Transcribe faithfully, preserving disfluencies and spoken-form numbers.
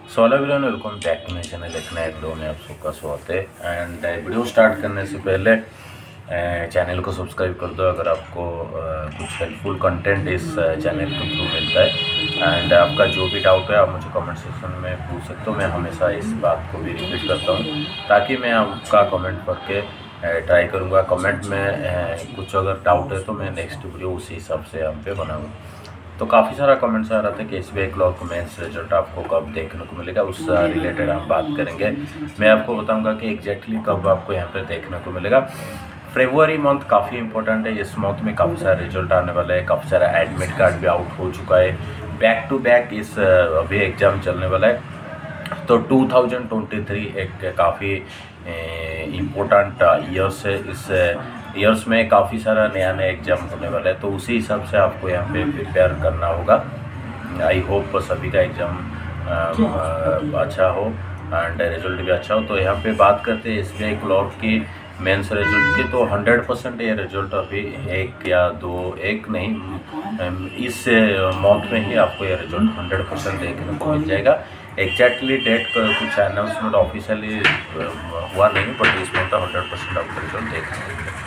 So hello everyone, welcome back to my channel. एक नए video में आप सबका स्वागत है। एंड वीडियो स्टार्ट करने से पहले चैनल को सब्सक्राइब कर दो अगर आपको uh, कुछ हेल्पफुल कंटेंट इस चैनल के थ्रू मिलता है। एंड आपका जो भी डाउट है आप मुझे कमेंट सेक्शन में पूछ सकते हो। मैं हमेशा इस बात को भी रिपीट करता हूँ ताकि मैं आपका कमेंट पढ़ के ट्राई करूँगा। कमेंट में uh, कुछ अगर डाउट है तो मैं नेक्स्ट वीडियो उसी हिसाब से हम पे बनाऊँगा। तो काफ़ी सारा कमेंट्स आ रहा था कि S B I clerk mains result आपको कब देखने को मिलेगा, उससे रिलेटेड हम बात करेंगे। मैं आपको बताऊंगा कि एग्जैक्टली कब आपको यहाँ पे देखने को मिलेगा। फरवरी मंथ काफ़ी इंपॉर्टेंट है। इस मंथ में काफ़ी सारे रिजल्ट आने वाले हैं। काफ़ी सारा एडमिट कार्ड भी आउट हो चुका है। बैक टू बैक इस अभी एग्ज़ाम चलने वाला है। तो टू थाउजेंड ट्वेंटी थ्री एक काफ़ी इम्पोर्टेंट ईयर्स है। इस ईयर्स में काफ़ी सारा नया नया एग्ज़ाम होने वाला है, तो उसी हिसाब से आपको यहाँ पे प्रिपेयर करना होगा। आई होप सभी का एग्ज़ाम अच्छा हो एंड रिजल्ट भी अच्छा हो। तो यहाँ पे बात करते हैं एस बी आई क्लर्क की मेंस रिजल्ट की। तो हंड्रेड परसेंट ये रिजल्ट अभी एक या दो एक नहीं, इस मंथ में ही आपको ये रिजल्ट हंड्रेड परसेंट देखने को मिल जाएगा। एग्जैक्टली डेट का कुछ अनाउंसमेंट ऑफिशियली हुआ नहीं, बट इस मंथ हंड्रेड परसेंट आपको रिजल्ट देखने को मिलेगा।